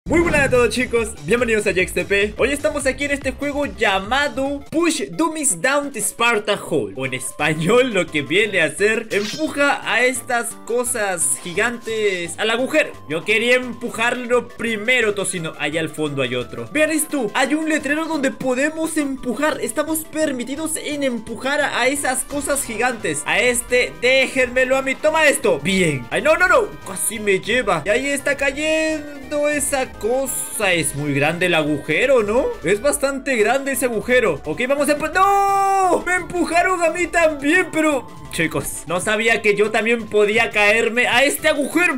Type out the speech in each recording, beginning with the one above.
Muy buenas a todos, chicos, bienvenidos a JaxTP. Hoy estamos aquí en este juego llamado Push Dummies Down to Sparta Hole, o en español lo que viene a ser empuja a estas cosas gigantes al agujero. Yo quería empujarlo primero, Tocino. Allá al fondo hay otro. Vean esto, hay un letrero donde podemos empujar. Estamos permitidos en empujar a esas cosas gigantes. A este, déjenmelo a mí, toma esto. Bien, ay no, casi me lleva. Y ahí está cayendo esa cosa. Es muy grande el agujero, ¿no? Es bastante grande ese agujero. Ok, vamos a empujar. ¡No! Me empujaron a mí también, pero... Chicos, no sabía que yo también podía caerme a este agujero.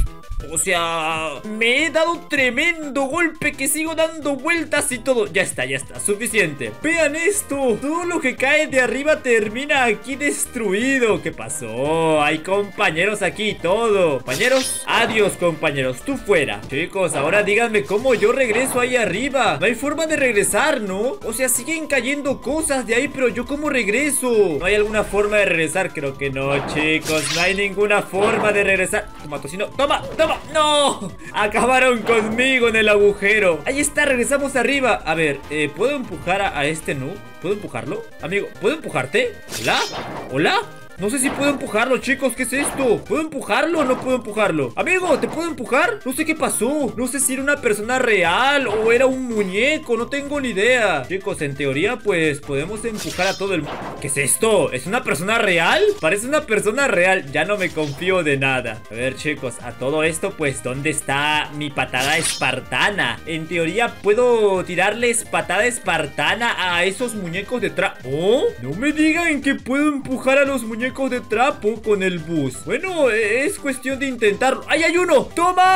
O sea, me he dado tremendo golpe que sigo dando vueltas y todo. Ya está, suficiente. Vean esto, todo lo que cae de arriba termina aquí destruido. ¿Qué pasó? Hay compañeros aquí y todo. Compañeros, adiós compañeros, tú fuera. Chicos, ahora díganme cómo yo regreso ahí arriba. No hay forma de regresar, ¿no? O sea, siguen cayendo cosas de ahí, pero yo ¿cómo regreso? ¿No hay alguna forma de regresar? Creo que no, chicos, no hay ninguna forma de regresar. Toma, Tocino, toma. ¡No! Acabaron conmigo en el agujero. Ahí está, regresamos arriba. A ver, ¿puedo empujar a este noob? ¿Puedo empujarlo? Amigo, ¿puedo empujarte? ¿Hola? ¿Hola? No sé si puedo empujarlo, chicos, ¿qué es esto? ¿Puedo empujarlo o no puedo empujarlo? Amigo, ¿te puedo empujar? No sé qué pasó. No sé si era una persona real o era un muñeco, no tengo ni idea. Chicos, en teoría, pues, podemos empujar a todo el mundo. ¿Qué es esto? ¿Es una persona real? Parece una persona real. Ya no me confío de nada. A ver, chicos, a todo esto, pues, ¿dónde está mi patada espartana? En teoría, ¿puedo tirarles patada espartana a esos muñecos de trapo? ¿Oh? No me digan que puedo empujar a los muñecos de trapo con el bus. Bueno, es cuestión de intentarlo. ¡Ahí hay uno!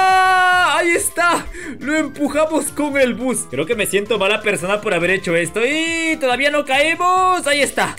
¡Toma! ¡Ahí está! Lo empujamos con el bus. Creo que me siento mala persona por haber hecho esto. ¡Y todavía no caemos! ¡Ahí está!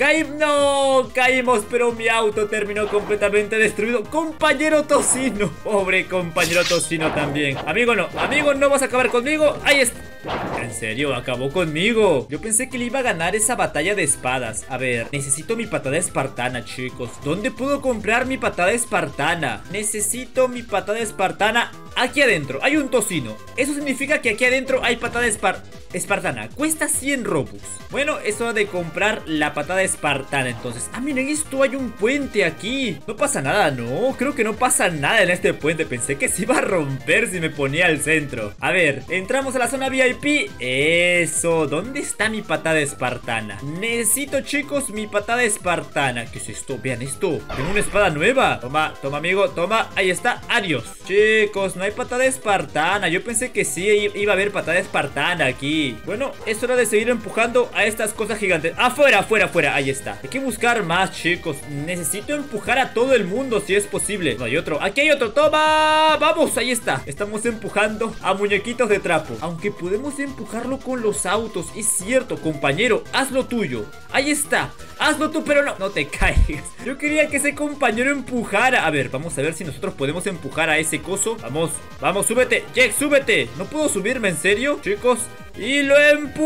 ¡No! Caímos, pero mi auto terminó completamente destruido. ¡Compañero Tocino! Pobre compañero Tocino también. Amigo, no vas a acabar conmigo. ¡Ahí está! ¿En serio? ¿Acabó conmigo? Yo pensé que le iba a ganar esa batalla de espadas. A ver, necesito mi patada espartana, chicos. ¿Dónde puedo comprar mi patada espartana? Necesito mi patada espartana. Aquí adentro hay un Tocino. Eso significa que aquí adentro hay patada espartana. Cuesta 100 Robux. Bueno, es hora de comprar la patada espartana entonces. Ah, miren esto, hay un puente aquí. No pasa nada, ¿no? Creo que no pasa nada en este puente. Pensé que se iba a romper si me ponía al centro. A ver, entramos a la zona VIP. Eso, ¿dónde está mi patada espartana? Necesito, chicos, mi patada espartana. ¿Qué es esto? Vean esto, tengo una espada nueva. Toma, amigo, toma, ahí está, adiós. Chicos, no hay patada espartana. Yo pensé que sí iba a haber patada espartana aquí. Bueno, es hora de seguir empujando a estas cosas gigantes. Afuera, ahí está. Hay que buscar más, chicos. Necesito empujar a todo el mundo si es posible. No hay otro, aquí hay otro, toma. Vamos, ahí está. Estamos empujando a muñequitos de trapo. Aunque podemos empujarlo con los autos. Es cierto, compañero, haz lo tuyo. Ahí está, hazlo tú, pero no te caigas. Yo quería que ese compañero empujara. A ver, vamos a ver si nosotros podemos empujar a ese coso. Vamos, súbete, Jack, súbete. No puedo subirme, ¿en serio? Chicos, y lo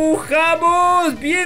empujamos. Bien,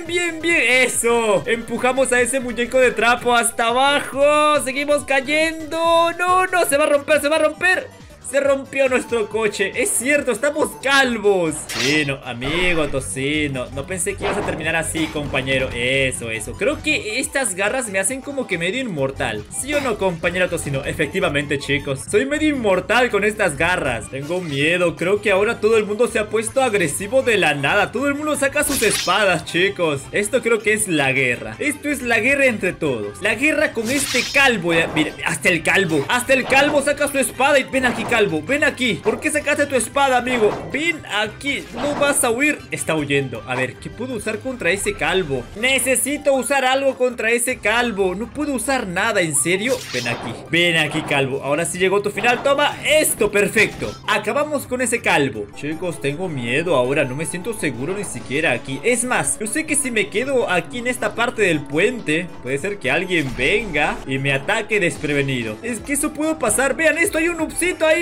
eso. Empujamos a ese muñeco de trapo hasta abajo. Seguimos cayendo. No, se va a romper. Se rompió nuestro coche. Es cierto, estamos calvos. Tocino, amigo Tocino, no pensé que ibas a terminar así, compañero. Eso. Creo que estas garras me hacen como que medio inmortal. ¿Sí o no, compañero Tocino? Efectivamente, chicos, soy medio inmortal con estas garras. Tengo miedo, creo que ahora todo el mundo se ha puesto agresivo de la nada. Todo el mundo saca sus espadas, chicos. Esto creo que es la guerra. Esto es la guerra entre todos. La guerra con este calvo. Mira, hasta el calvo saca su espada. Y ven aquí, calvo, ven aquí. ¿Por qué sacaste tu espada, amigo? Ven aquí, no vas a huir. Está huyendo. A ver, ¿qué puedo usar contra ese calvo? Necesito usar algo contra ese calvo. No puedo usar nada, ¿en serio? Ven aquí, calvo. Ahora sí llegó tu final, toma esto, perfecto. Acabamos con ese calvo. Chicos, tengo miedo ahora, no me siento seguro ni siquiera aquí. Es más, yo sé que si me quedo aquí en esta parte del puente, puede ser que alguien venga y me ataque desprevenido. Es que eso puede pasar. Vean esto, hay un noobcito ahí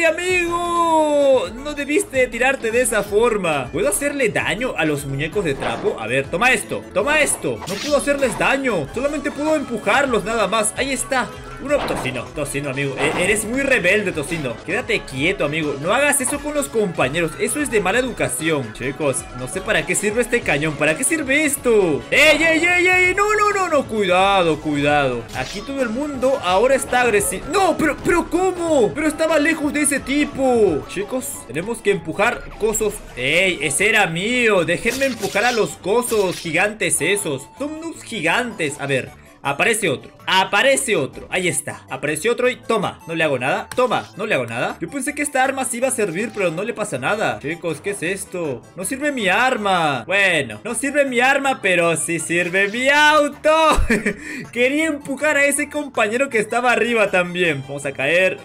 ¡Ey, amigo! No debiste tirarte de esa forma. ¿Puedo hacerle daño a los muñecos de trapo? A ver, toma esto, toma esto. No puedo hacerles daño, solamente puedo empujarlos nada más. Ahí está. Tocino, amigo. Eres muy rebelde, Tocino. Quédate quieto, amigo. No hagas eso con los compañeros. Eso es de mala educación. Chicos, no sé para qué sirve este cañón. ¿Para qué sirve esto? ¡Ey! No. Cuidado. Aquí todo el mundo ahora está agresivo. No, pero ¿cómo? Pero estaba lejos de ese tipo. Chicos, tenemos que empujar cosos. ¡Ey! Ese era mío. Déjenme empujar a los cosos gigantes esos. Son unos gigantes. A ver. Aparece otro, ahí está. Apareció otro y toma, no le hago nada. Toma, no le hago nada. Yo pensé que esta arma sí iba a servir, pero no le pasa nada. Chicos, ¿qué es esto? No sirve mi arma. Bueno, no sirve mi arma, pero sí sirve mi auto. Quería empujar a ese compañero que estaba arriba también. Vamos a caer.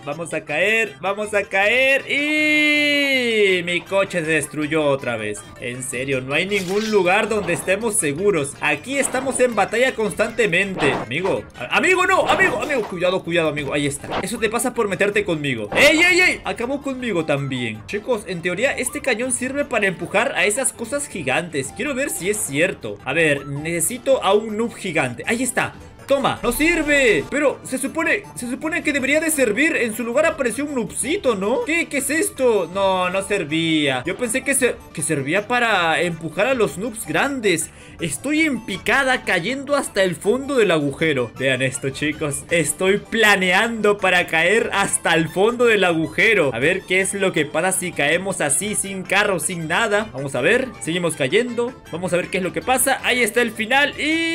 Y mi coche se destruyó otra vez. En serio, no hay ningún lugar donde estemos seguros. Aquí estamos en batalla constantemente. Amigo, no, amigo, cuidado, amigo, ahí está. Eso te pasa por meterte conmigo. ¡Ey! Acabó conmigo también. Chicos, en teoría este cañón sirve para empujar a esas cosas gigantes. Quiero ver si es cierto. A ver, necesito a un noob gigante. Ahí está. Toma, no sirve. Pero se supone que debería de servir. En su lugar apareció un noobcito, ¿no? ¿Qué es esto? No servía. Yo pensé que servía para empujar a los noobs grandes. Estoy en picada cayendo hasta el fondo del agujero. Vean esto, chicos. Estoy planeando para caer hasta el fondo del agujero. A ver qué es lo que pasa si caemos así, sin carro, sin nada. Vamos a ver, seguimos cayendo. Vamos a ver qué es lo que pasa. Ahí está el final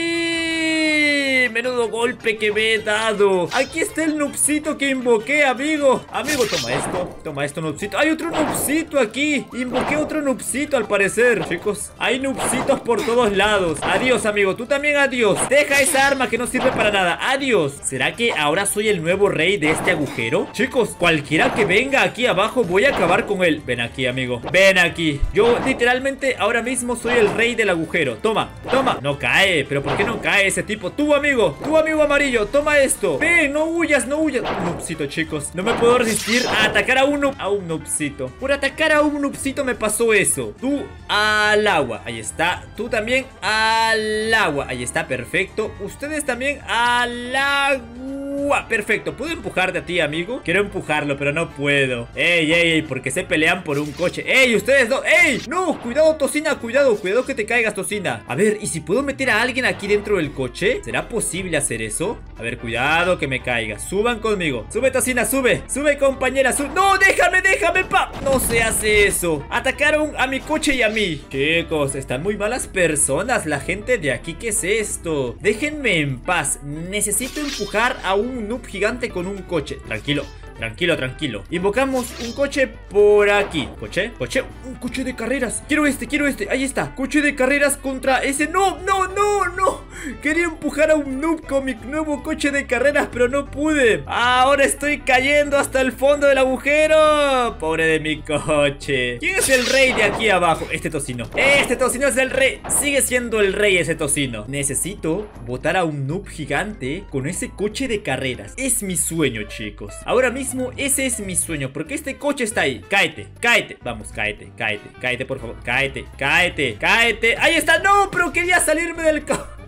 y... menudo golpe que me he dado. Aquí está el noobcito que invoqué, amigo. Amigo, toma esto, noobcito. Hay otro noobcito aquí. Invoqué otro noobcito al parecer. Chicos, hay noobcitos por todos lados. Adiós, amigo, tú también adiós. Deja esa arma que no sirve para nada. Adiós. ¿Será que ahora soy el nuevo rey de este agujero? Chicos, cualquiera que venga aquí abajo voy a acabar con él. Ven aquí, amigo, ven aquí. Yo literalmente ahora mismo soy el rey del agujero. Toma. No cae, pero ¿por qué no cae ese tipo? Tú, amigo amarillo, toma esto. Ven, no huyas. Un noobcito, chicos. No me puedo resistir a atacar a un noobcito. Por atacar a un noobcito me pasó eso. Tú al agua, ahí está. Tú también al agua, ahí está, perfecto. Ustedes también al agua, perfecto. ¿Puedo empujarte a ti, amigo? Quiero empujarlo, pero no puedo. Ey, porque se pelean por un coche. Ey, ustedes dos, ey, no, cuidado, Tocina, cuidado que te caigas, Tocina. A ver, ¿y si puedo meter a alguien aquí dentro del coche? ¿Será posible hacer eso? A ver, cuidado que me caiga. Suban conmigo, sube, Tocina, sube, compañera, sube. No, déjame, pa. No se hace eso. Atacaron a mi coche y a mí. Chicos, están muy malas personas la gente de aquí. ¿Qué es esto? Déjenme en paz. Necesito empujar a un noob gigante con un coche. Tranquilo. Invocamos un coche por aquí. ¿Coche? Un coche de carreras. Quiero este. Ahí está. Coche de carreras contra ese. No. Quería empujar a un noob con mi nuevo coche de carreras, pero no pude. Ahora estoy cayendo hasta el fondo del agujero. Pobre de mi coche. ¿Quién es el rey de aquí abajo? Este Tocino es el rey. Sigue siendo el rey ese Tocino. Necesito botar a un noob gigante con ese coche de carreras. Es mi sueño, chicos. Ahora mismo ese es mi sueño, porque este coche está ahí. Cáete. Vamos, cáete, por favor. Cáete. Ahí está. No, pero quería salirme del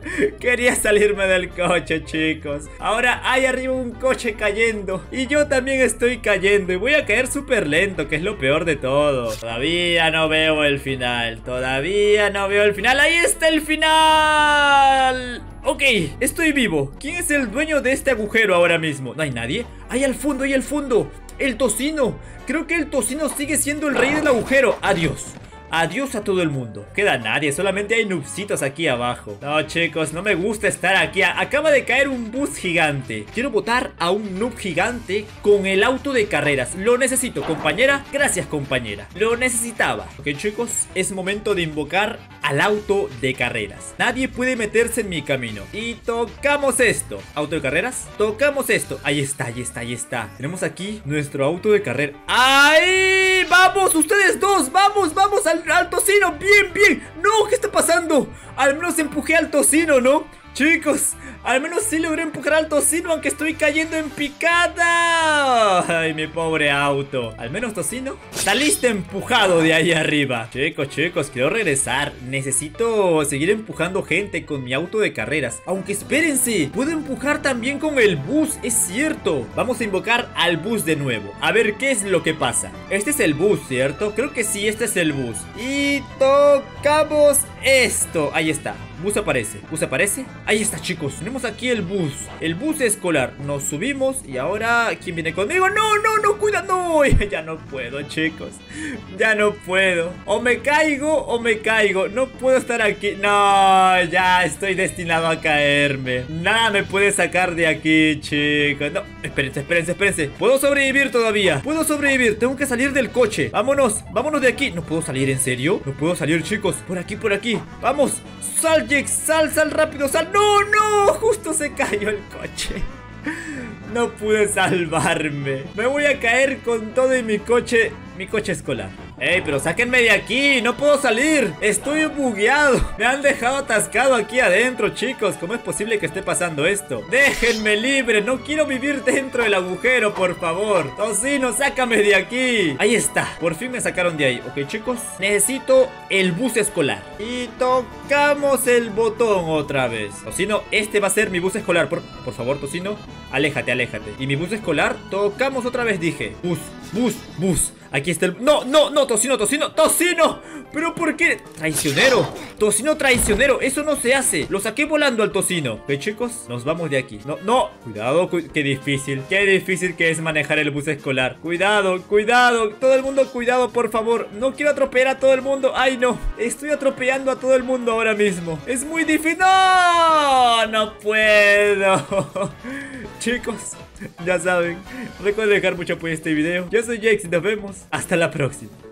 coche, chicos. Ahora hay arriba un coche cayendo y yo también estoy cayendo y voy a caer súper lento, que es lo peor de todo. Todavía no veo el final. Ahí está el final. Ok, estoy vivo. ¿Quién es el dueño de este agujero ahora mismo? ¿No hay nadie? Ahí al fondo. El Tocino. Creo que el Tocino sigue siendo el rey del agujero. Adiós a todo el mundo. Queda nadie, solamente hay noobcitos aquí abajo. No, chicos, no me gusta estar aquí. Acaba de caer un bus gigante. Quiero botar a un noob gigante con el auto de carreras. Lo necesito, compañera. Gracias, compañera. Lo necesitaba. Ok, chicos, es momento de invocar al auto de carreras. Nadie puede meterse en mi camino. Y tocamos esto. ¿Auto de carreras? Tocamos esto. Ahí está. Tenemos aquí nuestro auto de carrera. ¡Ahí! ¡Vamos! ¡Ustedes dos! ¡Vamos! Al Tocino! ¡Bien! ¡No! ¿Qué está pasando? Al menos empujé al Tocino, ¿no? Chicos, al menos sí logré empujar al tocino, aunque estoy cayendo en picada. Ay, mi pobre auto. Al menos, tocino, saliste empujado de ahí arriba. Chicos, quiero regresar. Necesito seguir empujando gente con mi auto de carreras. Aunque espérense, puedo empujar también con el bus, es cierto. Vamos a invocar al bus de nuevo, a ver qué es lo que pasa. Este es el bus, ¿cierto? Creo que sí, este es el bus. Y tocamos esto. Ahí está. Bus aparece. ¿Bus aparece? Ahí está, chicos. Tenemos aquí el bus. El bus escolar. Nos subimos y ahora... ¿quién viene conmigo? ¡No! ¡Cuida! ¡No! Ya no puedo, chicos. Ya no puedo. O me caigo. No puedo estar aquí. No, ya estoy destinado a caerme. Nada me puede sacar de aquí, chicos. No, espérense. Puedo sobrevivir todavía. Puedo sobrevivir. Tengo que salir del coche. Vámonos de aquí. No puedo salir, ¿en serio? No puedo salir, chicos. Por aquí. Vamos. Sal, Jax, sal rápido, sal. No, justo se cayó el coche. No pude salvarme. Me voy a caer con todo y mi coche escolar. ¡Ey, pero sáquenme de aquí! ¡No puedo salir! ¡Estoy bugueado! Me han dejado atascado aquí adentro, chicos. ¿Cómo es posible que esté pasando esto? ¡Déjenme libre! ¡No quiero vivir dentro del agujero, por favor! ¡Tocino, sácame de aquí! Ahí está. Por fin me sacaron de ahí. Ok, chicos. Necesito el bus escolar. Y tocamos el botón otra vez. Tocino, este va a ser mi bus escolar. Por favor, Tocino. Aléjate. Y mi bus escolar. Tocamos otra vez, dije. Bus. Aquí está el... No, Tocino. ¿Pero por qué? Traicionero. Tocino traicionero. Eso no se hace. Lo saqué volando al Tocino. Ok, chicos, nos vamos de aquí. No. Cuidado. Qué difícil que es manejar el bus escolar. Cuidado. Todo el mundo, cuidado, por favor. No quiero atropellar a todo el mundo. Ay, no. Estoy atropellando a todo el mundo ahora mismo. Es muy difícil. No puedo. Chicos, ya saben, recuerden dejar mucho apoyo a este video. Yo soy Jax y nos vemos hasta la próxima.